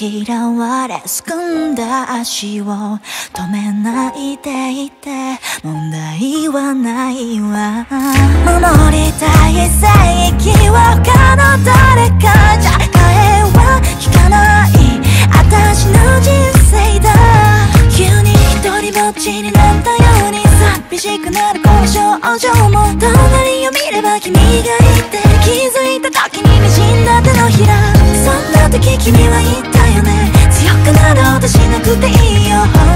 嫌われすくんだ足を止めないでいて問題はないわ。守りたい正義は他の誰かじゃ替えは聞かない私の人生だ。急に一人ぼっちになったように寂しくなるこの症状も隣を見れば君がいて気づいた時に滲んだ手のひら。そんな時君は言ったよね、強くなろうとしなくていいよ。